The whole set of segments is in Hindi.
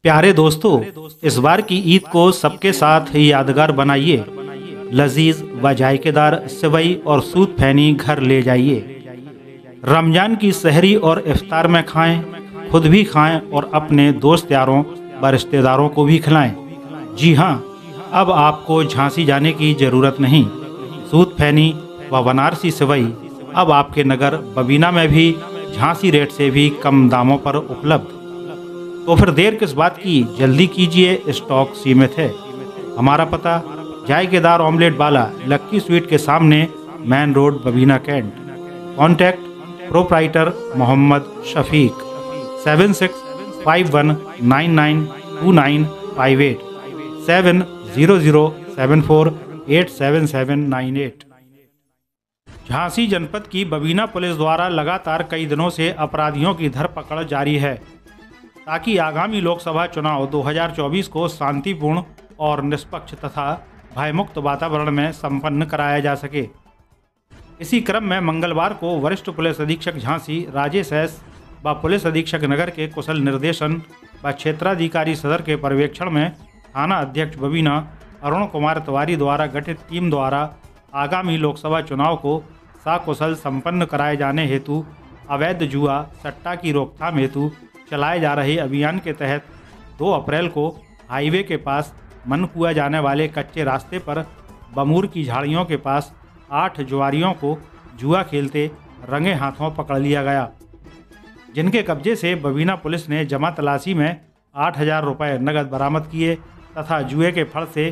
प्यारे दोस्तों, इस बार की ईद को सबके साथ यादगार बनाइए। लजीज व जायकेदार सेवई और सूत फैनी घर ले जाइए। रमजान की सहरी और इफ्तार में खाएं, खुद भी खाएं और अपने दोस्त यारों व रिश्तेदारों को भी खिलाएं। जी हाँ, अब आपको झांसी जाने की ज़रूरत नहीं। सूत फैनी व बनारसी सेवई अब आपके नगर बबीना में भी झांसी रेट से भी कम दामों पर उपलब्ध। तो फिर देर किस बात की, जल्दी कीजिए, स्टॉक सीमित है। हमारा पता जायकेदार ऑमलेट वाला लक्की स्वीट के सामने, main road, Babina cantt. Contact proprietor Mohammed Shafiq 7651992958 7007487798। Jhansi जनपद की बबीना पुलिस द्वारा लगातार कई दिनों से अपराधियों की धरपकड़ जारी है, ताकि आगामी लोकसभा चुनाव 2024 को शांतिपूर्ण और निष्पक्ष तथा भयमुक्त वातावरण में संपन्न कराया जा सके। इसी क्रम में मंगलवार को वरिष्ठ पुलिस अधीक्षक झांसी राजेश एस व पुलिस अधीक्षक नगर के कुशल निर्देशन व क्षेत्राधिकारी सदर के पर्यवेक्षण में थाना अध्यक्ष बबीना अरुण कुमार तिवारी द्वारा गठित टीम द्वारा आगामी लोकसभा चुनाव को सकुशल संपन्न कराए जाने हेतु अवैध जुआ सट्टा की रोकथाम हेतु चलाए जा रहे अभियान के तहत 2 अप्रैल को हाईवे के पास मनकुआ जाने वाले कच्चे रास्ते पर बमूर की झाड़ियों के पास 8 जुआरियों को जुआ खेलते रंगे हाथों पकड़ लिया गया, जिनके कब्जे से बबीना पुलिस ने जमा तलाशी में 8,000 रुपये नगद बरामद किए तथा जुए के फड़ से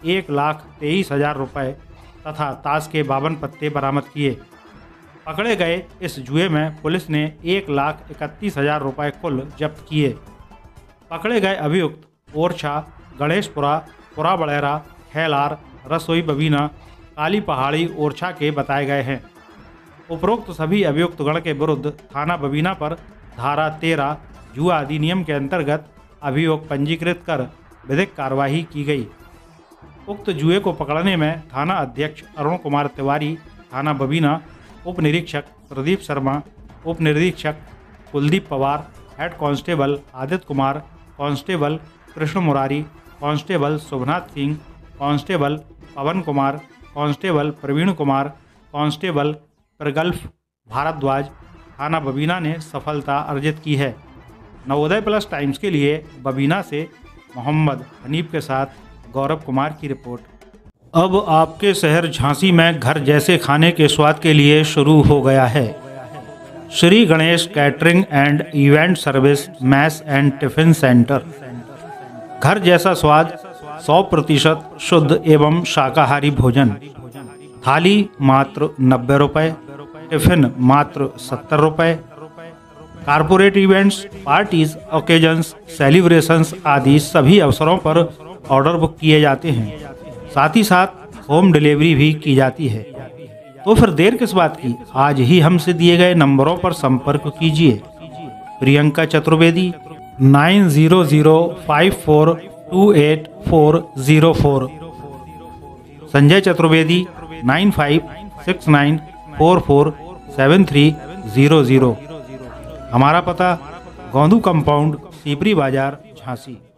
1,23,000 रुपये तथा ताश के 52 पत्ते बरामद किए। पकड़े गए इस जुए में पुलिस ने 1,31,000 रुपये कुल जब्त किए। पकड़े गए अभियुक्त ओरछा, गणेशपुरा, पुरा बड़ेरा, खैलार, रसोई बबीना, काली पहाड़ी ओरछा के बताए गए हैं। उपरोक्त सभी अभियुक्त गण के विरुद्ध थाना बबीना पर धारा 13 जुआ अधिनियम के अंतर्गत अभियोग पंजीकृत कर विधिक कार्रवाई की गई। उक्त जुए को पकड़ने में थाना अध्यक्ष अरुण कुमार तिवारी, थाना बबीना, उप निरीक्षक प्रदीप शर्मा, उप निरीक्षक Kuldeep Pawar, head constable Aditya Kumar, constable Krishna Murari, constable Shubhnath Singh, constable Pawan Kumar, constable Praveen Kumar, constable Pragalf Bhardwaj, थाना बबीना ने सफलता अर्जित की है। नवोदय प्लस टाइम्स के लिए बबीना से मोहम्मद हनीफ के साथ गौरव कुमार की रिपोर्ट। अब आपके शहर झांसी में घर जैसे खाने के स्वाद के लिए शुरू हो गया है Shri Ganesh catering and event service mess and tiffin centre. घर जैसा स्वाद, 100% शुद्ध एवं शाकाहारी भोजन। थाली मात्र 90 रुपये, टिफिन मात्र 70 रुपये। Corporate events, parties, occasions, celebrations आदि सभी अवसरों पर ऑर्डर बुक किए जाते हैं। साथ ही साथ होम डिलीवरी भी की जाती है। तो फिर देर किस बात की, आज ही हमसे दिए गए नंबरों पर संपर्क कीजिए। प्रियंका चतुर्वेदी 9005428404, संजय चतुर्वेदी 9569447300। हमारा पता गोंदू कंपाउंड, सीपरी बाजार, झांसी।